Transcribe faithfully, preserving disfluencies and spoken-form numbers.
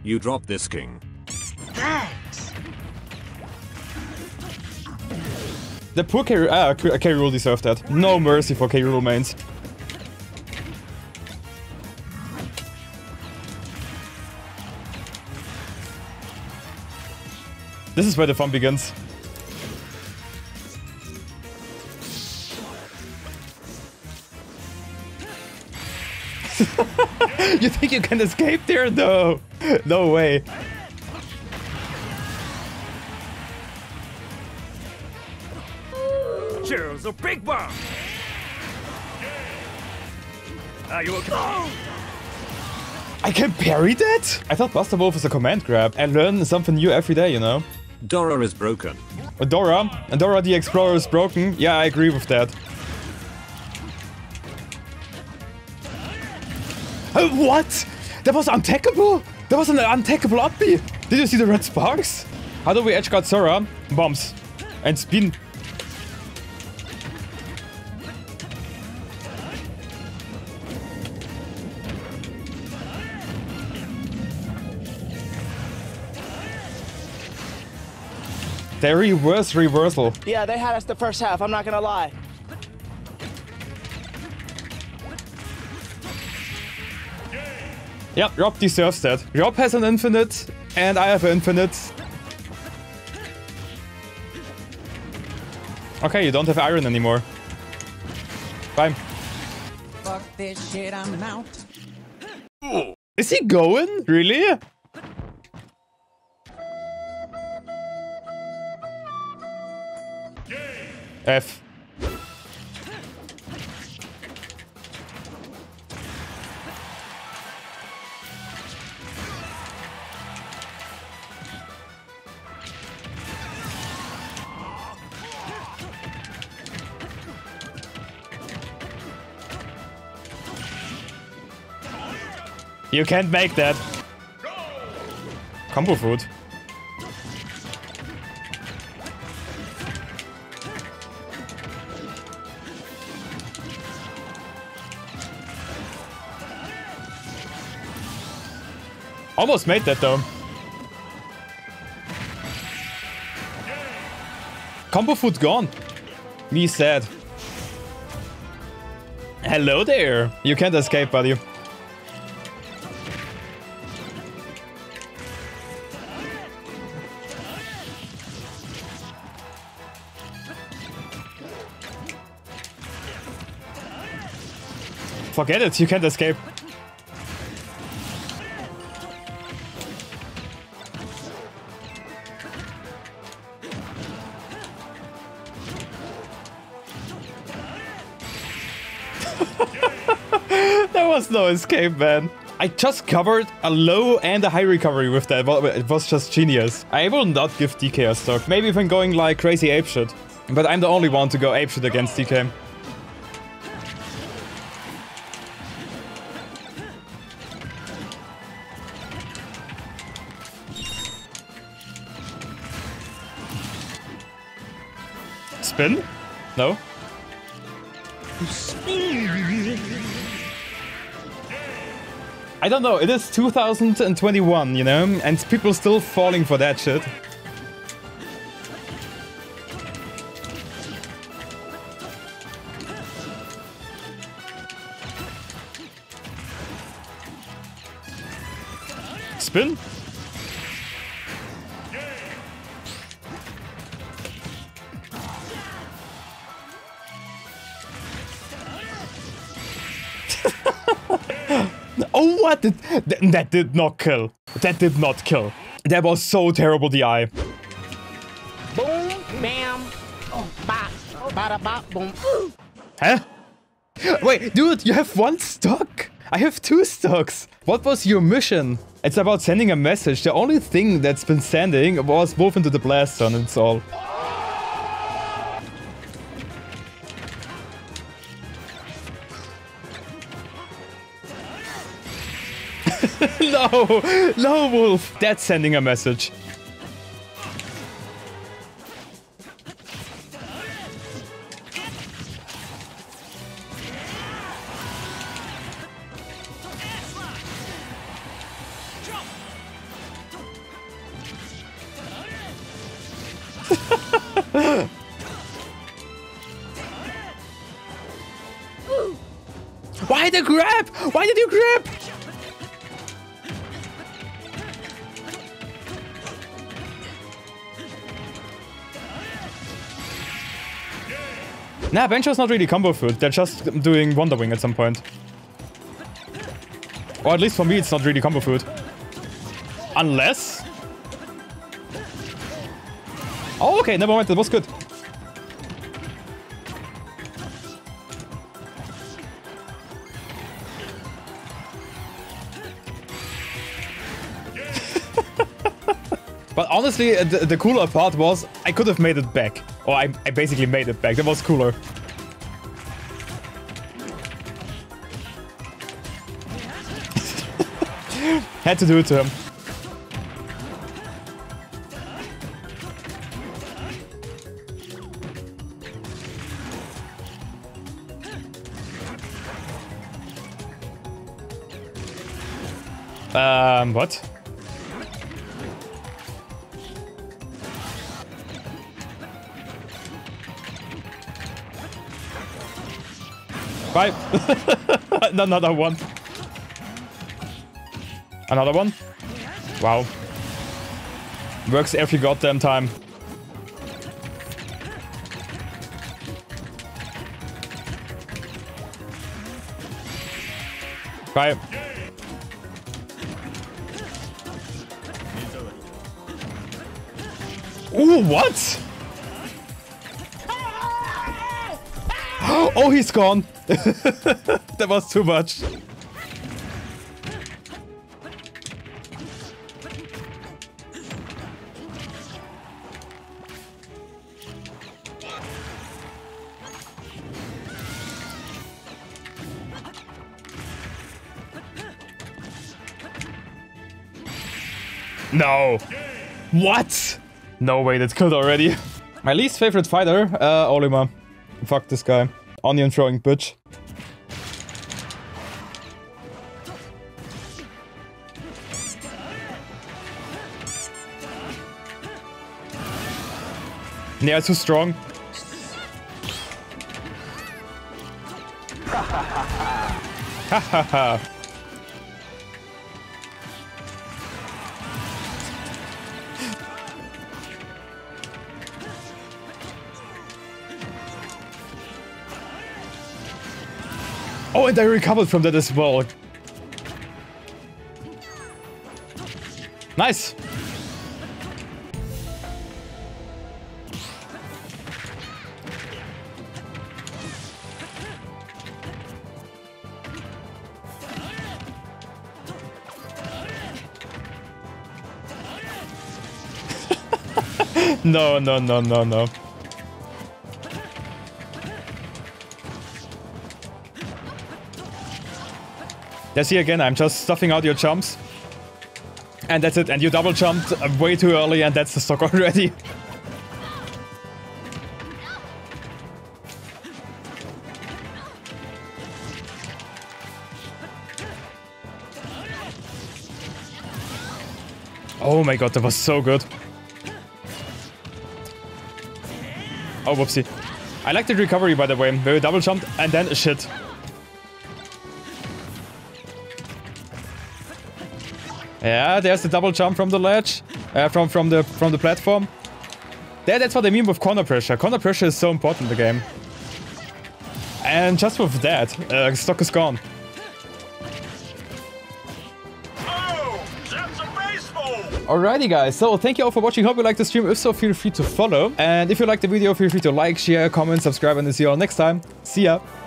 You drop this king. Thanks. The poor K. Ah, K. Rool deserved that. No mercy for K. Rool mains. This is where the fun begins. You think you can escape there? No. No way. Cheers, a big bomb! Are you okay? I can parry that? I thought Buster Wolf is a command grab and learn something new every day, you know? Dora is broken. Dora? And Dora the Explorer is broken? Yeah, I agree with that. Uh, what? That was untackable? That was an untackable up B. Did you see the red sparks? How do we edge guard Sora? Bombs. And spin. The reverse reversal. Yeah, they had us the first half, I'm not gonna lie. Yep, Rob deserves that. Rob has an infinite, and I have an infinite. Okay, you don't have iron anymore. Bye. Fuck this shit, I'm out. Is he going? Really? F. You can't make that. Combo food. Almost made that though. Combo food gone. Me sad. Hello there. You can't escape, buddy. Forget it, you can't escape. There was no escape, man. I just covered a low and a high recovery with that. It was just genius. I will not give D K a stock. Maybe even going like crazy apeshit. But I'm the only one to go apeshit against D K. Spin? No? I don't know, it is two thousand twenty-one, you know? And people still falling for that shit. Spin? Oh, what? Did, th that did not kill. That did not kill. That was so terrible, D I. Boom, bam, oh, bop, bada bop, boom. Huh? Wait, dude, you have one stock? I have two stocks. What was your mission? It's about sending a message. The only thing that's been sending was Wolf into the Blast Zone, it's all. No, no, Wolf. That's sending a message. Why did you grip? Nah, Bancho's not really combo food. They're just doing Wonder Wing at some point. Or at least for me, it's not really combo food. Unless... Oh, okay, never mind. That was good. But honestly, the, the cooler part was I could have made it back. Or I, I basically made it back. That was cooler. Had to do it to him. Um, what? Bye. Another one. Another one? Wow. Works every goddamn time. Bye. Ooh, what? Oh, he's gone. That was too much. No. What? No way, that's killed already. My least favorite fighter, uh, Olimar. Fuck this guy. Onion throwing bitch. Yeah, too strong. Ha ha ha. Oh, and I recovered from that as well. Nice. No, no, no, no, no. There, see again, I'm just stuffing out your jumps. And that's it, and you double jumped way too early and that's the stock already. Oh my god, that was so good. Oh, whoopsie. I like the recovery, by the way, where you double jumped and then shit. Yeah, there's the double jump from the ledge, uh, from from the from the platform. There, that's what I mean with corner pressure. Corner pressure is so important in the game. And just with that, uh, stock is gone. Alrighty guys, so thank you all for watching, hope you liked the stream, if so feel free to follow. And if you liked the video, feel free to like, share, comment, subscribe, and I'll see you all next time. See ya!